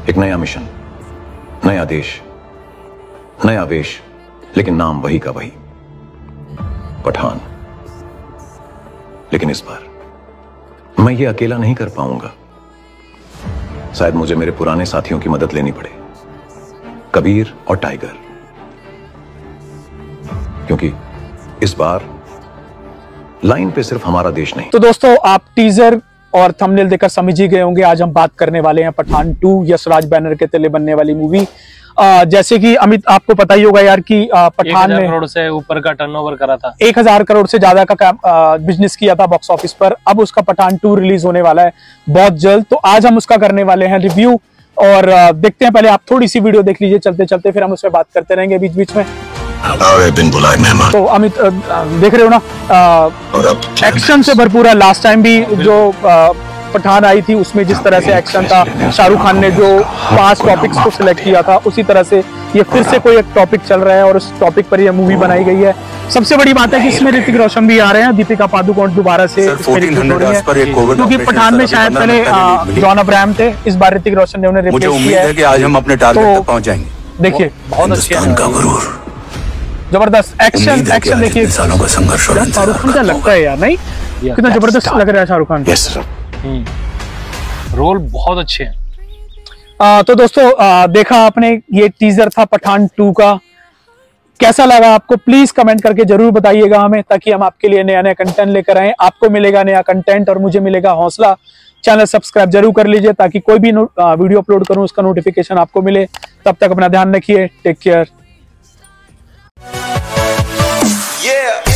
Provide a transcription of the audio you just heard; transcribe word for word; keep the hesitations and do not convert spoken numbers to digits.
एक नया मिशन, नया देश, नया वेश, लेकिन नाम वही का वही, पठान। लेकिन इस बार मैं ये अकेला नहीं कर पाऊंगा। शायद मुझे मेरे पुराने साथियों की मदद लेनी पड़े, कबीर और टाइगर, क्योंकि इस बार लाइन पे सिर्फ हमारा देश नहीं। तो दोस्तों, आप टीजर और थंबनेल देखकर समझ ही गए होंगे, आज हम बात करने वाले हैं पठान टू, यशराज बैनर के तले बनने वाली मूवी। आ, जैसे कि अमित आपको पता ही होगा यार कि आ, पठान ने करोड़ से ऊपर का टर्नओवर करा था, एक हजार करोड़ से ज्यादा का बिजनेस किया था बॉक्स ऑफिस पर। अब उसका पठान टू रिलीज होने वाला है बहुत जल्द, तो आज हम उसका करने वाले हैं रिव्यू। और आ, देखते हैं, पहले आप थोड़ी सी वीडियो देख लीजिए चलते चलते, फिर हम उस पर बात करते रहेंगे बीच बीच में। तो अमित देख रहे हो ना, एक्शन से भरपूर है। लास्ट टाइम भी जो आ, पठान आई थी उसमें जिस तरह से एक्शन था, शाहरुख खान ने जो पांच टॉपिक्स को सिलेक्ट किया था, उसी तरह से ये फिर से कोई एक टॉपिक चल रहा है और उस टॉपिक पर यह मूवी बनाई गई है। सबसे बड़ी बात है कि इसमें ऋतिक रोशन भी आ रहे हैं, दीपिका पादुकोण दोबारा से क्योंकि पठान में शायद पहले जॉन अब्राहम थे, इस बार ऋतिक रोशन ने उन्हें रिप्लेस किया है कि आज हम अपने टारगेट तक पहुंच जाएंगे। देखिए बहुत अच्छी जबरदस्त एक्शन एक्शन देखिए, शाहरुख खान क्या लगता है यार, नहीं कितना जबरदस्त लग रहा है शाहरुख खान, रोल बहुत अच्छे हैं। आ, तो दोस्तों आ, देखा आपने, ये टीजर था पठान टू का। कैसा लगा आपको प्लीज कमेंट करके जरूर बताइएगा हमें, ताकि हम आपके लिए नया नया कंटेंट लेकर आए। आपको मिलेगा नया कंटेंट और मुझे मिलेगा हौसला। चैनल सब्सक्राइब जरूर कर लीजिए ताकि कोई भी वीडियो अपलोड करूं उसका नोटिफिकेशन आपको मिले। तब तक अपना ध्यान रखिए, टेक केयर। Yeah.